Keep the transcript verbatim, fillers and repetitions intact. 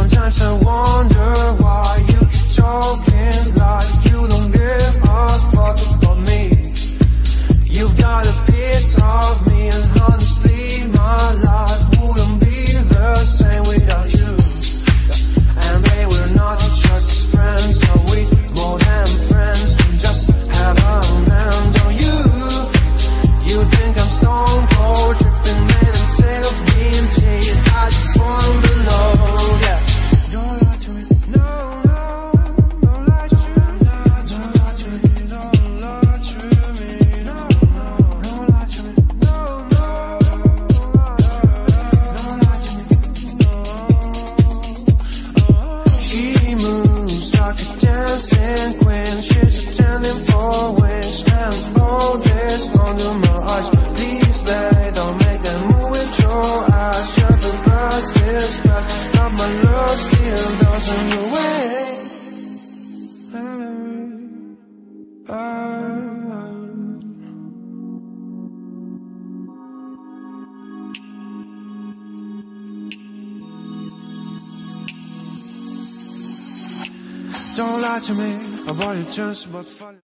Sometimes I wonder why you keep talking like you don't give a fuck about me. You've got a piece of me, and honestly my life wouldn't be the same without you. And babe, we're not just friends, are we more than friends? Just have a hand on you. You think I'm stone cold, tripping, man, I'm sick of being teased. I just wanna below, yeah. Don't lie to me, no, no, don't lie to me, don't lie to me, don't lie to me, no, no, don't lie to me, no, no, don't lie to me, no. She moves like a dancing queen, she's attending for wish, and all this under my eyes. Please, babe, don't make that move with your eyes. Shut the past is past, but my love still doesn't go away. Don't lie to me about your chance, but